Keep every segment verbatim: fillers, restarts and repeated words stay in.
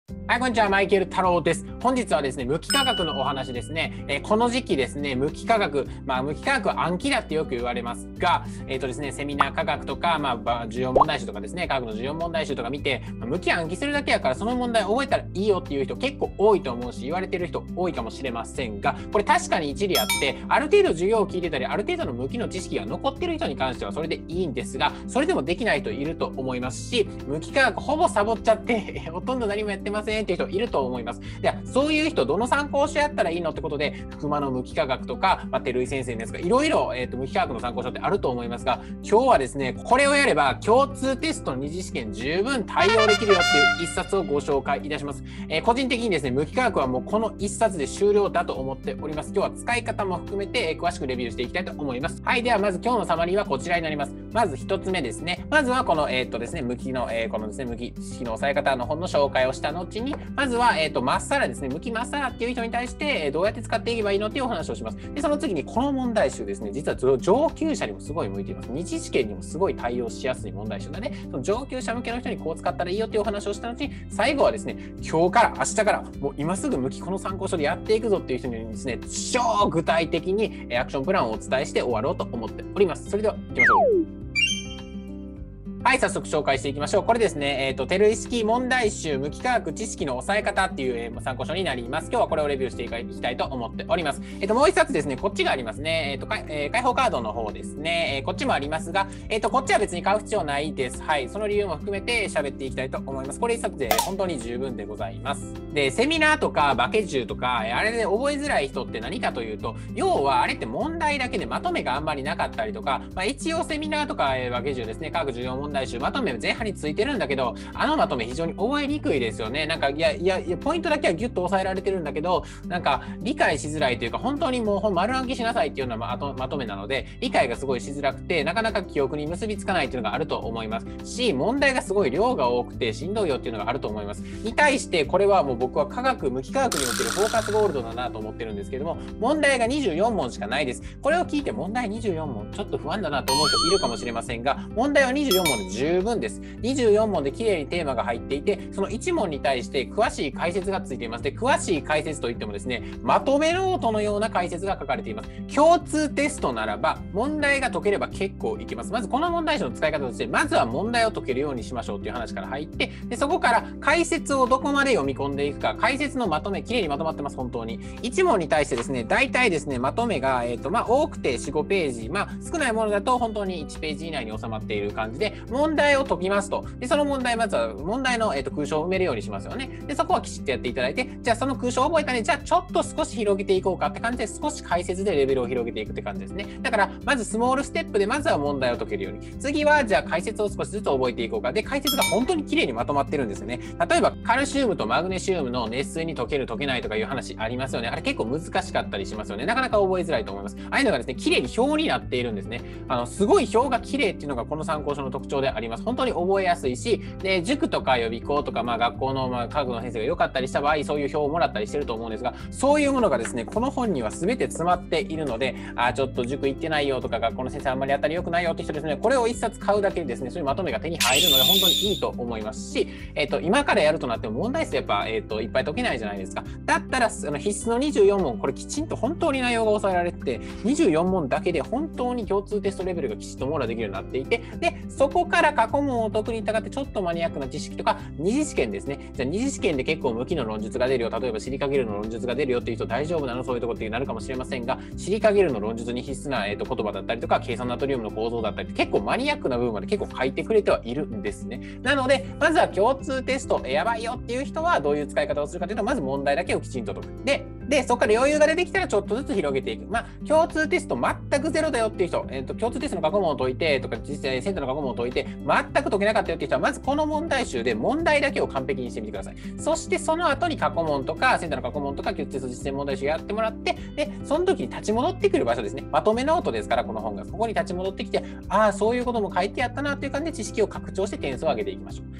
はい、こんにちは。マイケル太郎です。本日はですね、無機化学のお話ですね。えー、この時期ですね、無機化学、まあ、無機化学は暗記だってよく言われますが、えっとですね、セミナー科学とか、まあ、授業問題集とかですね、科学の授業問題集とか見て、まあ、無機暗記するだけやから、その問題覚えたらいいよっていう人結構多いと思うし、言われてる人多いかもしれませんが、これ確かに一理あって、ある程度授業を聞いてたり、ある程度の無機の知識が残ってる人に関してはそれでいいんですが、それでもできない人いると思いますし、無機化学ほぼサボっちゃって、ほとんど何もやってませんっていう人いると思います。ではそういう人どの参考書やったらいいのってことで、福間の無機化学とか、まあ、照井先生ですが、いろいろ、えーと、無機化学の参考書ってあると思いますが、今日はですね、これをやれば共通テストの二次試験十分対応できるよっていう一冊をご紹介いたします。えー、個人的にですね、無機化学はもうこの一冊で終了だと思っております。今日は使い方も含めて、えー、詳しくレビューしていきたいと思います。はい、ではまず今日のサマリーはこちらになります。まず一つ目ですね。まずはこの、えーとですね、無機の、えー、このですね、無機知識の抑え方の本の紹介をした後に、まずは、えーと、まっさらですね、無機まっさらっていう人に対してどうやって使っていけばいいのっていうお話をします。で、その次にこの問題集ですね、実は上級者にもすごい向いています。二次試験にもすごい対応しやすい問題集なので、その上級者向けの人にこう使ったらいいよっていうお話をした後に、最後はですね、今日から明日からもう今すぐ無機この参考書でやっていくぞっていう人にですね、超具体的にアクションプランをお伝えして終わろうと思っております。それでは行きましょう。はい、早速紹介していきましょう。これですね、えっと、照井式問題集無機化学知識の抑え方っていう、えー、参考書になります。今日はこれをレビューしていきたいと思っております。えっと、もう一冊ですね、こっちがありますね。えっと、えー、開放カードの方ですね、えー。こっちもありますが、えっと、こっちは別に買う必要ないです。はい、その理由も含めて喋っていきたいと思います。これ一冊で本当に十分でございます。で、セミナーとか化け集とか、あれで覚えづらい人って何かというと、要はあれって問題だけでまとめがあんまりなかったりとか、まあ、一応セミナーとか化け集ですね、科学授業問題集、まとめ前半についてるんだけど、あのまとめ非常に覚えにくいですよね。なんかいやいやいやポイントだけはギュッと押さえられてるんだけど、なんか理解しづらいというか、本当にもう丸暗記しなさいっていうようなまと、まとめなので、理解がすごいしづらくて、なかなか記憶に結びつかないっていうのがあると思いますし、問題がすごい量が多くてしんどいよっていうのがあると思います。に対してこれはもう僕は科学無機化学におけるフォーカスゴールドだなと思ってるんですけども、問題がにじゅうよん問しかないです。これを聞いて問題にじゅうよん問ちょっと不安だなと思う人いるかもしれませんが、問題はにじゅうよん問で十分です。にじゅうよん問で綺麗にテーマが入っていて、そのいち問に対して詳しい解説がついています。で、詳しい解説といってもですね、まとめノートのような解説が書かれています。共通テストならば問題が解ければ結構いけます。まずこの問題集の使い方として、まずは問題を解けるようにしましょうという話から入って、でそこから解説をどこまで読み込んでいくか、解説のまとめ綺麗にまとまってます。本当にいち問に対してですね、大体ですね、まとめが、えーとまあ、多くてよん、ごページ、まあ、少ないものだと本当にいちページ以内に収まっている感じで問題を解きますと。でその問題まずは問題の、えー、と空所を埋めるようにしますよね。でそこはきちっとやっていただいて、じゃあその空所を覚えたね、じゃあちょっと少し広げていこうかって感じで、少し解説でレベルを広げていくって感じですね。だからまずスモールステップでまずは問題を解けるように、次はじゃあ解説を少しずつ覚えていこうか。で解説が本当に綺麗にまとまってるんですよね。例えばカルシウムとマグネシウムの熱水に溶ける溶けないとかいう話ありますよね。あれ結構難しかったりしますよね。なかなか覚えづらいと思います。ああいうのがですね、綺麗に表になっているんですね。あのすごい表が綺麗っていうのがこの参考書の特徴であります。本当に覚えやすいし、で塾とか予備校とか、まあ、学校の、まあ、科学の先生が良かったりした場合、そういう表をもらったりしてると思うんですが、そういうものがですね、この本には全て詰まっているので、あちょっと塾行ってないよとか、学校の先生あんまり当たり良くないよって人ですね、これを一冊買うだけでですね、そういうまとめが手に入るので本当にいいと思いますし、えっと、今からやるとなっても問題数やっぱ、えっと、いっぱい解けないじゃないですか。だったらあの必須のにじゅうよん問、これきちんと本当に内容が抑えられてて、にじゅうよん問だけで本当に共通テストレベルがきちっと網羅できるようになっていて、でそこから過去問を解くにたがってちょっとマニアックな知識とか、二次試験ですね。じゃあ二次試験で結構無機の論述が出るよ、例えばシリカゲルの論述が出るよっていう人大丈夫なの、そういうところってなるかもしれませんが、シリカゲルの論述に必須な、えー、と言葉だったりとか、計算ナトリウムの構造だったり、結構マニアックな部分まで結構書いてくれてはいるんですね。なのでまずは共通テストやばいよっていう人はどういう使い方をするかというと、まず問題だけをきちんと解く。ででそこから余裕が出てきたらちょっとずつ広げていく。まあ共通テスト全くゼロだよっていう人、えー、と共通テストの過去問を解いてとか、実際センターの過去問を解いて全く解けなかったよっていう人は、まずこの問題集で問題だけを完璧にしてみてください。そしてその後に過去問とかセンターの過去問とか共通テスト実践問題集やってもらって、でその時に立ち戻ってくる場所ですね。まとめノートですから、この本がここに立ち戻ってきて、ああそういうことも書いてあったなっていう感じで知識を拡張して点数を上げていきましょう。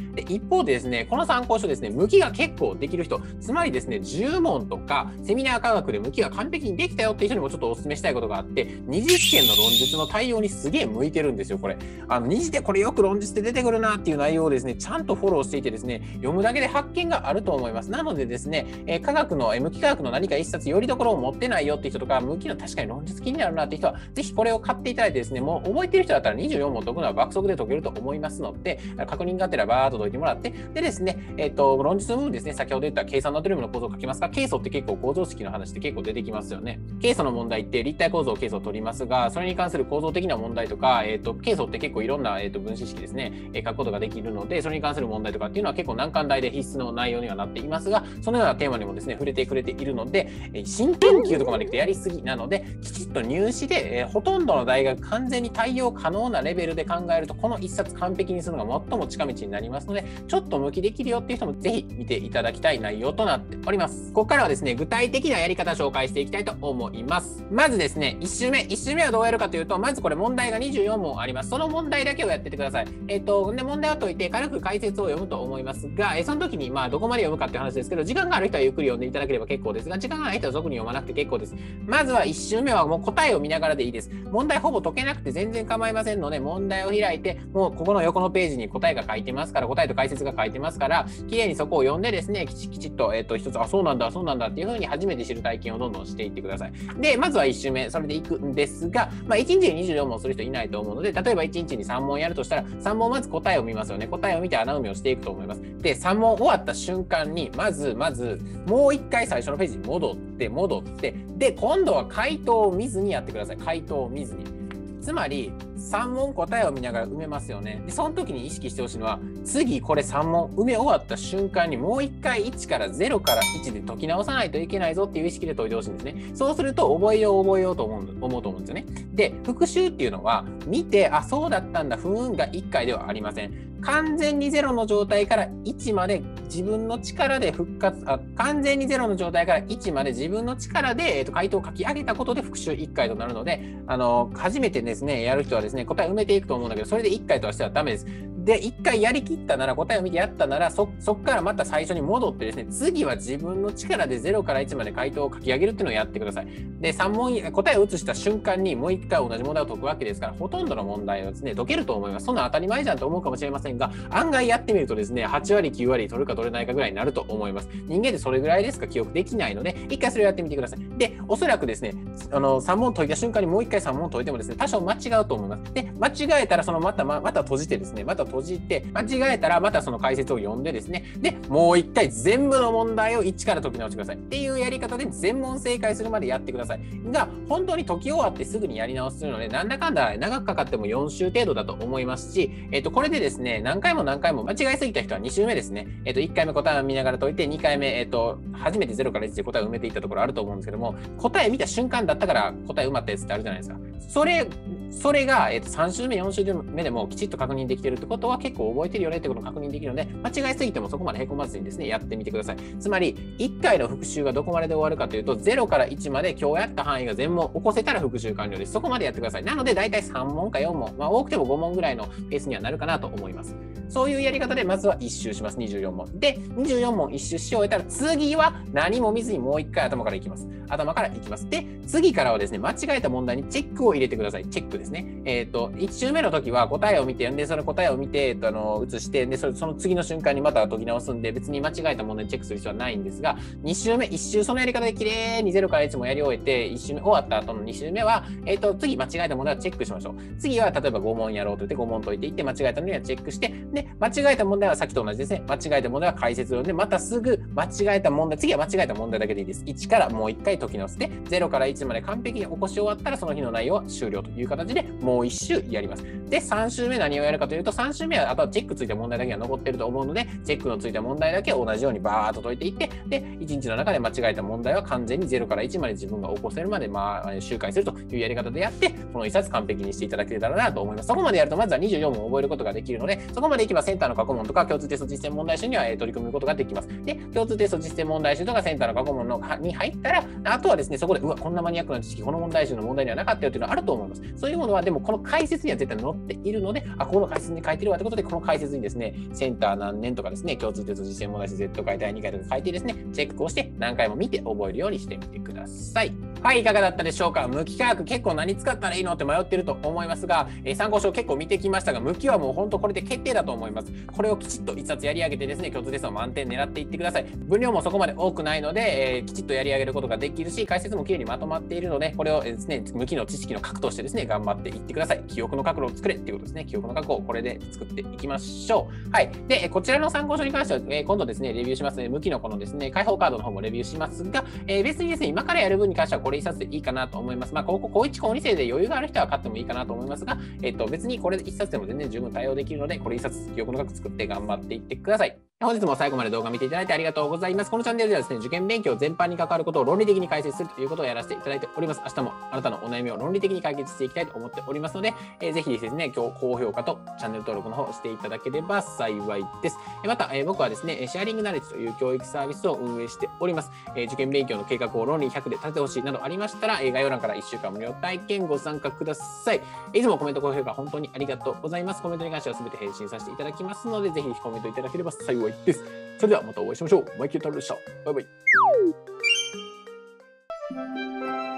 で一方でですね、この参考書ですね、向きが結構できる人、つまりですね、じゅう問とかセミナー科学で向きが完璧にできたよっていう人にもちょっとお勧めしたいことがあって、二次試験の論述の対応にすげえ向いてるんですよ、これ。あの二次でこれよく論述で出てくるなっていう内容をですね、ちゃんとフォローしていてですね、読むだけで発見があると思います。なのでですね、えー、科学の、えー、向き科学の何か一冊よりどころを持ってないよっていう人とか、向きの確かに論述気になるなっていう人は、ぜひこれを買っていただいてですね、もう覚えてる人だったらにじゅうよん問解くのは爆速で解けると思いますので、確認がてらバーっと解いてもらって、でですね、えっと、論述の部分ですね、先ほど言った計算ナトリウムの構造を書きますが、ケイ素って結構構造式の話って結構出てきますよね。ケイ素の問題って立体構造をケイ素を取りますが、それに関する構造的な問題とか、えっと、ケイ素って結構いろんな、えっと、分子式ですね、えー、書くことができるので、それに関する問題とかっていうのは結構難関大で必須の内容にはなっていますが、そのようなテーマにもですね、触れてくれているので、えー、新研究とかまで来てやりすぎなので、きちっと入試で、えー、ほとんどの大学完全に対応可能なレベルで考えると、この一冊完璧にするのが最も近道になりますので、ちょっと向きできるよっていう人もぜひ見ていただきたい内容となっております。ここからはですね、具体的なやり方を紹介していきたいと思います。まずですね、いち周目。いち周目はどうやるかというと、まずこれ問題がにじゅうよん問あります。その問題だけをやっててください。えっと、で、問題を解いて軽く解説を読むと思いますが、えその時にまあどこまで読むかっていう話ですけど、時間がある人はゆっくり読んでいただければ結構ですが、時間がない人は特に読まなくて結構です。まずはいち周目はもう答えを見ながらでいいです。問題ほぼ解けなくて全然構いませんので、問題を開いて、もうここの横のページに答えが書いてますから、答えと解説が書いてますから、きれいにそこを読んでですね、きちきちっと、えっと、一つ、あ、そうなんだ、そうなんだっていうふうに初めて知る体験をどんどんしていってください。で、まずはいち周目、それでいくんですが、まあ、いちにちににじゅうよん問する人いないと思うので、例えばいちにちにさん問やるとしたら、さん問まず答えを見ますよね。答えを見て穴埋めをしていくと思います。で、さん問終わった瞬間に、まず、まず、もう一回最初のページに戻って、戻って、で、今度は回答を見ずにやってください。回答を見ずに。つまりさん問答えを見ながら埋めますよね。で、その時に意識してほしいのは、次これさん問埋め終わった瞬間にもう一回いちからゼロからいちで解き直さないといけないぞっていう意識で解いてほしいんですね。そうすると覚えよう覚えようと思う思うと思うんですよね。で、復習っていうのは見て、あ、そうだったんだ、ふーんがいっかいではありません。完全にゼロの状態からいちまで自分の力で復活、あ、完全にゼロの状態からいちまで自分の力で、えーと、回答を書き上げたことで復習いっかいとなるので、あの、初めてですね、やる人はですね、答え埋めていくと思うんだけど、それでいっかいとはしてはダメです。で、いっかいやりきったなら、答えを見てやったなら、そ、そっからまた最初に戻ってですね、次は自分の力でゼロからいちまで回答を書き上げるっていうのをやってください。で、さん問、答えを移した瞬間にもういっかい同じ問題を解くわけですから、ほとんどの問題をですね、解けると思います。そんな当たり前じゃんと思うかもしれませんが、案外やってみるとですね、はち割、きゅう割取るか取れないかぐらいになると思います。人間ってそれぐらいですか記憶できないので、いっかいそれをやってみてください。で、おそらくですね、あの、さん問解いた瞬間にもういっかいさん問解いてもですね、多少間違うと思います。で、間違えたら、そのまた、ま、また閉じてですね、また閉じて、間違えたらまたその解説を読んでですね、で、もう一回全部の問題をいちから解き直してください。っていうやり方で全問正解するまでやってください。が、本当に解き終わってすぐにやり直しするので、なんだかんだ長くかかってもよん週程度だと思いますし、えっと、これでですね、何回も何回も間違いすぎた人はに週目ですね、えっと、いっかいめ答えを見ながら解いて、にかいめ、えっと、初めてゼロからいちで答えを埋めていったところあると思うんですけども、答え見た瞬間だったから答え埋まったやつってあるじゃないですか。それ、それが、えっと、さん週目、よん週目でもきちっと確認できているってことは結構覚えてるよねってことを確認できるので、間違いすぎてもそこまでへこまずにですね、やってみてください。つまり、いっかいの復習がどこまでで終わるかというと、ゼロからいちまで今日やった範囲が全問起こせたら復習完了です。そこまでやってください。なので、だいたいさん問かよん問、まあ、多くてもご問ぐらいのペースにはなるかなと思います。そういうやり方で、まずはいち周します。にじゅうよん問。で、にじゅうよん問いち周し終えたら、次は何も見ずにもういっかい頭からいきます。頭からいきます。で、次からはですね、間違えた問題にチェックを入れてください。チェックですね。えっと、いち周目の時は答えを見て、で、その答えを見て、えっと、あの、移して、で、それその次の瞬間にまた解き直すんで、別に間違えた問題にチェックする必要はないんですが、に周目、いち周そのやり方で綺麗にゼロからいちもやり終えて、いち周目終わった後のに周目は、えっと、次間違えた問題はチェックしましょう。次は、例えばご問やろうと言ってご問解いていって、間違えたのにはチェックして、で、間違えた問題はさっきと同じですね。間違えた問題は解説を読んで、またすぐ間違えた問題、次は間違えた問題だけでいいです。いちからもういっかい解き直して、ゼロからいちまで完璧に起こし終わったら、その日の内容は終了という形でもういち周やります。で、さん周目何をやるかというと、さん周目はあとはチェックついた問題だけが残ってると思うので、チェックのついた問題だけを同じようにバーッと解いていって、で、いちにちの中で間違えた問題は完全にゼロからいちまで自分が起こせるまで、まあ、周回するというやり方でやって、この一冊完璧にしていただけたらなと思います。そこまでやると、まずはにじゅうよん問を覚えることができるので、そこまでいけばセンターの過去問とか共通テスト実践問題集には取り組むことができます。で、共通テスト実践問題集とかセンターの過去問のに入ったら、あとはですね、そこで、うわ、こんなマニアックな知識、この問題集の問題にはなかったよっていうのはあると思います。そういうものはでもこの解説には絶対載っているので、あ、ここの解説に書いてるわということで、この解説にですね、センター何年とかですね、共通テスト実践問題集 Z 回だいにかいとか書いてですね、チェックをして何回も見て覚えるようにしてみてください。はい、いかがだったでしょうか。無機化学結構何使ったらいいのって迷ってると思いますが、えー、参考書結構見てきましたが、無機はもう本当これで決定だと思います。これをきちっと一冊やり上げてですね、共通テストを満点狙っていってください。分量もそこまで多くないので、えー、きちっとやり上げることができるし、解説もきれいにまとまっているので、これをですね、無機の知識の核としてですね、頑張っていってください。記憶の核を作れっていうことですね。記憶の核をこれで作っていきましょう。はい。で、こちらの参考書に関しては、えー、今度ですね、レビューしますので、無機のこのですね、開放カードの方もレビューしますが、えー、別にですね、今からやる分に関してはこれ一冊でいいかなと思います。まあ、高校、高いち、高に生で余裕がある人は買ってもいいかなと思いますが、えっと、別にこれ一冊でも全然十分対応できるので、これ一冊、記憶の核作って頑張っていってください。本日も最後まで動画見ていただいてありがとうございます。このチャンネルではですね、受験勉強全般に関わることを論理的に解説するということをやらせていただいております。明日もあなたのお悩みを論理的に解決していきたいと思っておりますので、えー、ぜひですね、今日高評価とチャンネル登録の方していただければ幸いです。また、えー、僕はですね、シェアリングナレッジという教育サービスを運営しております。えー、受験勉強の計画を論理ひゃくで立ててほしいなどありましたら、概要欄からいっしゅうかん無料体験ご参加ください。いつもコメント、高評価本当にありがとうございます。コメントに関しては全て返信させていただきますので、ぜひコメントいただければ幸いです。それではまたお会いしましょう。マイケル太郎でした。バイバイ。